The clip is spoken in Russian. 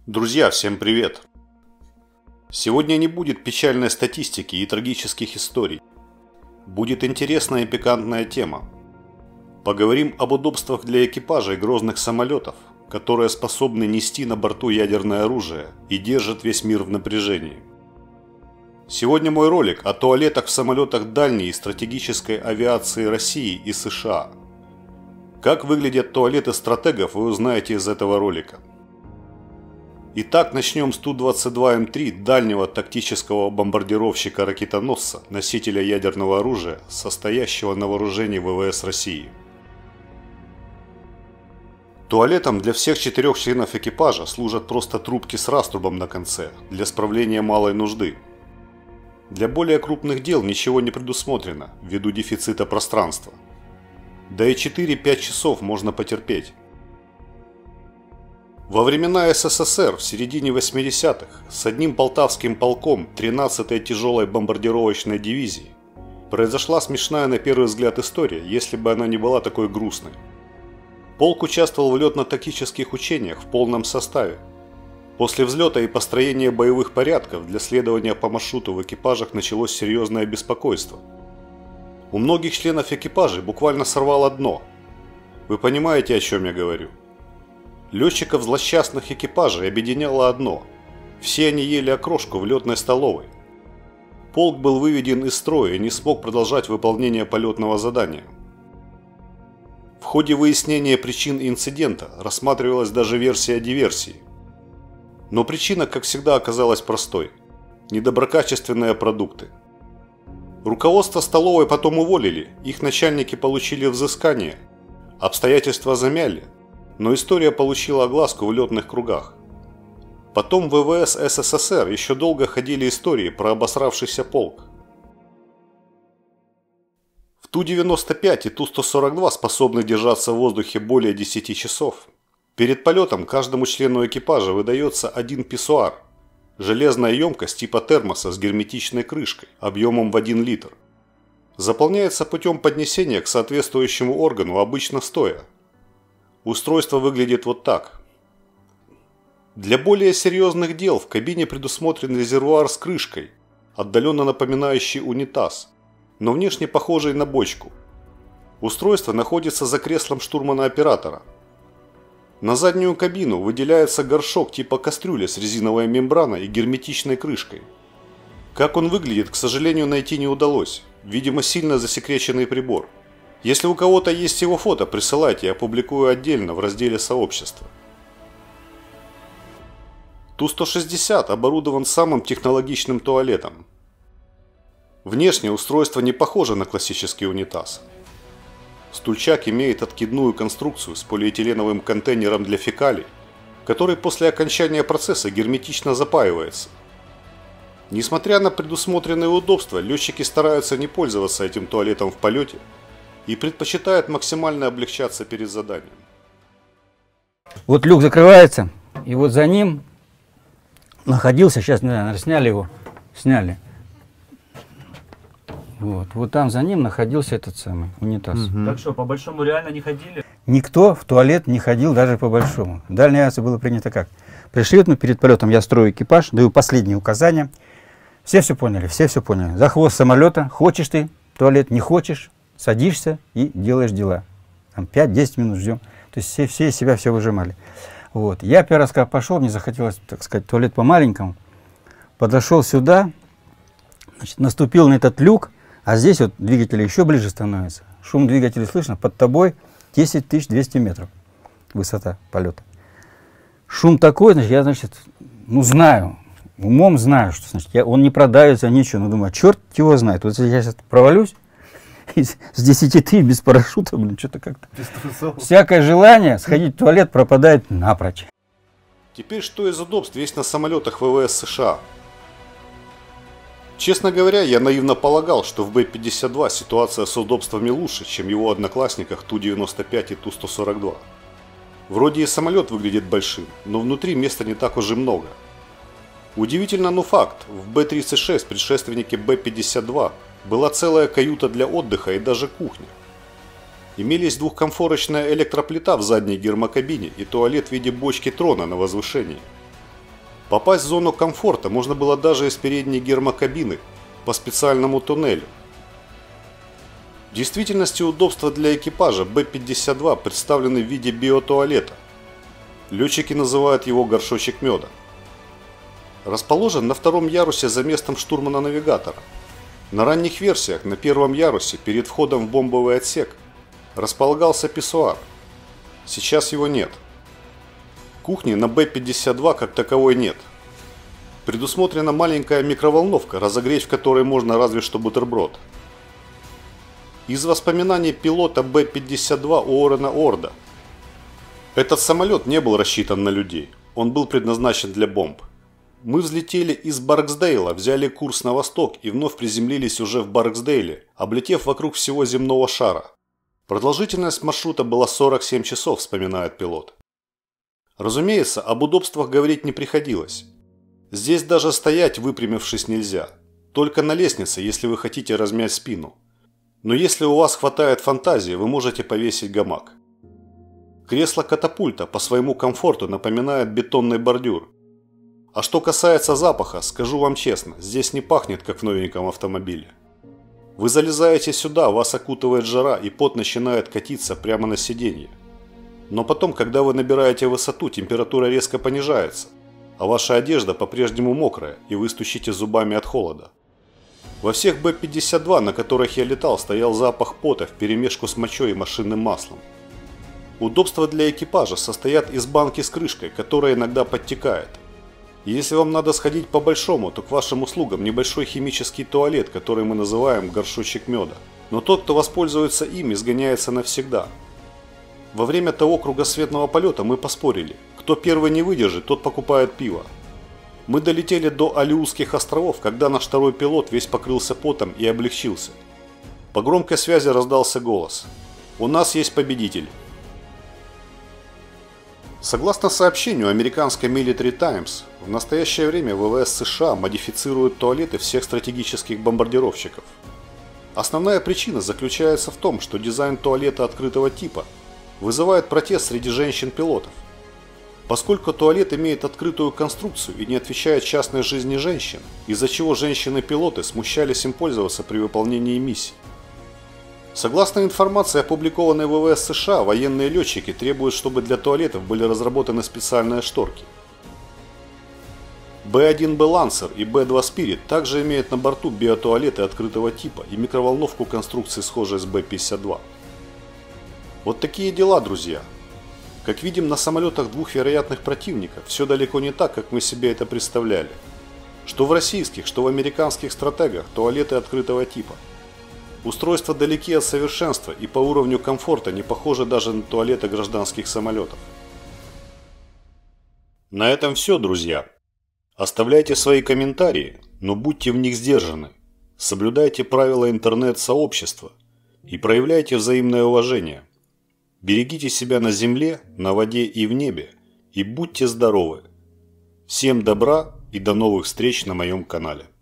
Друзья, всем привет! Сегодня не будет печальной статистики и трагических историй. Будет интересная и пикантная тема. Поговорим об удобствах для экипажей грозных самолетов, которые способны нести на борту ядерное оружие и держат весь мир в напряжении. Сегодня мой ролик о туалетах в самолетах дальней и стратегической авиации России и США. Как выглядят туалеты стратегов, вы узнаете из этого ролика. Итак, начнем с Ту-22М3 дальнего тактического бомбардировщика-ракетоносца, носителя ядерного оружия, состоящего на вооружении ВВС России. Туалетом для всех 4 членов экипажа служат просто трубки с раструбом на конце, для справления малой нужды. Для более крупных дел ничего не предусмотрено, ввиду дефицита пространства. Да и 4-5 часов можно потерпеть. Во времена СССР в середине 80-х с одним полтавским полком 13-й тяжелой бомбардировочной дивизии произошла смешная на первый взгляд история, если бы она не была такой грустной. Полк участвовал в летно-тактических учениях в полном составе. После взлета и построения боевых порядков для следования по маршруту в экипажах началось серьезное беспокойство. У многих членов экипажей буквально сорвало дно. Вы понимаете, о чем я говорю? Летчиков злосчастных экипажей объединяло одно – все они ели окрошку в летной столовой. Полк был выведен из строя и не смог продолжать выполнение полетного задания. В ходе выяснения причин инцидента рассматривалась даже версия диверсии. Но причина, как всегда, оказалась простой – недоброкачественные продукты. Руководство столовой потом уволили, их начальники получили взыскание, обстоятельства замяли. Но история получила огласку в летных кругах. Потом в ВВС СССР еще долго ходили истории про обосравшийся полк. В Ту-95 и Ту-142 способны держаться в воздухе более 10 часов. Перед полетом каждому члену экипажа выдается один писсуар – железная емкость типа термоса с герметичной крышкой объемом в 1 литр. Заполняется путем поднесения к соответствующему органу, обычно стоя. Устройство выглядит вот так. Для более серьезных дел в кабине предусмотрен резервуар с крышкой, отдаленно напоминающий унитаз, но внешне похожий на бочку. Устройство находится за креслом штурмана-оператора. На заднюю кабину выделяется горшок типа кастрюли с резиновой мембраной и герметичной крышкой. Как он выглядит, к сожалению, найти не удалось. Видимо, сильно засекреченный прибор. Если у кого-то есть его фото, присылайте, я опубликую отдельно в разделе сообщества. Ту-160 оборудован самым технологичным туалетом. Внешне устройство не похоже на классический унитаз. Стульчак имеет откидную конструкцию с полиэтиленовым контейнером для фекалий, который после окончания процесса герметично запаивается. Несмотря на предусмотренные удобства, летчики стараются не пользоваться этим туалетом в полете и предпочитают максимально облегчаться перед заданием. Вот люк закрывается, и вот за ним находился, сейчас, наверное, сняли его, сняли. Вот там за ним находился этот самый унитаз. Так что, по большому реально не ходили? Никто в туалет не ходил даже по большому. В дальней авиации было принято как? Пришли, ну, перед полетом я строю экипаж, даю последние указания. Все поняли, все поняли. За хвост самолета, хочешь ты в туалет, не хочешь, садишься и делаешь дела. Там 5-10 минут ждем. То есть все из себя все выжимали. Вот. Я первый раз, когда пошел, мне захотелось, так сказать, туалет по-маленькому. Подошел сюда, значит, наступил на этот люк, а здесь вот двигатели еще ближе становятся. Шум двигателя слышно, под тобой 10 200 метров высота полета. Шум такой, значит, я, значит, ну, знаю, умом знаю, что, значит, он не продавится, ничего. Но думаю, черт его знает. Вот если я сейчас провалюсь, с 10 тысяч без парашюта, блин, что-то как-то. Всякое желание сходить в туалет пропадает напрочь. Теперь что из удобств есть на самолетах ВВС США? Честно говоря, я наивно полагал, что в Б-52 ситуация с удобствами лучше, чем в его одноклассниках Ту-95 и Ту-142. Вроде и самолет выглядит большим, но внутри места не так уж и много. Удивительно, но факт, в Б-36, предшественнике Б-52, была целая каюта для отдыха и даже кухня. Имелись двухкомфорочная электроплита в задней гермокабине и туалет в виде бочки трона на возвышении. Попасть в зону комфорта можно было даже из передней гермокабины по специальному туннелю. В действительности удобства для экипажа Б-52 представлены в виде биотуалета. Летчики называют его горшочек меда. Расположен на втором ярусе за местом штурмана-навигатора. На ранних версиях на первом ярусе перед входом в бомбовый отсек располагался писсуар. Сейчас его нет. Кухни на Б-52 как таковой нет. Предусмотрена маленькая микроволновка, разогреть в которой можно разве что бутерброд. Из воспоминаний пилота Б-52 Уоррена Орда. Этот самолет не был рассчитан на людей, он был предназначен для бомб. Мы взлетели из Барксдейла, взяли курс на восток и вновь приземлились уже в Барксдейле, облетев вокруг всего земного шара. Продолжительность маршрута была 47 часов, вспоминает пилот. Разумеется, об удобствах говорить не приходилось. Здесь даже стоять, выпрямившись, нельзя. Только на лестнице, если вы хотите размять спину. Но если у вас хватает фантазии, вы можете повесить гамак. Кресло катапульта по своему комфорту напоминает бетонный бордюр. А что касается запаха, скажу вам честно, здесь не пахнет, как в новеньком автомобиле. Вы залезаете сюда, вас окутывает жара и пот начинает катиться прямо на сиденье. Но потом, когда вы набираете высоту, температура резко понижается, а ваша одежда по-прежнему мокрая, и вы стучите зубами от холода. Во всех Б-52, на которых я летал, стоял запах пота вперемешку с мочой и машинным маслом. Удобства для экипажа состоят из банки с крышкой, которая иногда подтекает. Если вам надо сходить по-большому, то к вашим услугам небольшой химический туалет, который мы называем горшочек меда. Но тот, кто воспользуется им, изгоняется навсегда. Во время того кругосветного полета мы поспорили, кто первый не выдержит, тот покупает пиво. Мы долетели до Алиутских островов, когда наш второй пилот весь покрылся потом и облегчился. По громкой связи раздался голос: «У нас есть победитель». Согласно сообщению американской Military Times, в настоящее время ВВС США модифицируют туалеты всех стратегических бомбардировщиков. Основная причина заключается в том, что дизайн туалета открытого типа вызывает протест среди женщин-пилотов. Поскольку туалет имеет открытую конструкцию и не отвечает частной жизни женщин, из-за чего женщины-пилоты смущались им пользоваться при выполнении миссий. Согласно информации, опубликованной в ВВС США, военные летчики требуют, чтобы для туалетов были разработаны специальные шторки. Б-1Б Lancer и Б-2 Spirit также имеют на борту биотуалеты открытого типа и микроволновку конструкции, схожей с Б-52. Вот такие дела, друзья. Как видим, на самолетах двух вероятных противников все далеко не так, как мы себе это представляли. Что в российских, что в американских стратегах туалеты открытого типа. Устройства далеки от совершенства и по уровню комфорта не похожи даже на туалеты гражданских самолетов. На этом все, друзья. Оставляйте свои комментарии, но будьте в них сдержаны. Соблюдайте правила интернет-сообщества и проявляйте взаимное уважение. Берегите себя на земле, на воде и в небе, и будьте здоровы. Всем добра и до новых встреч на моем канале.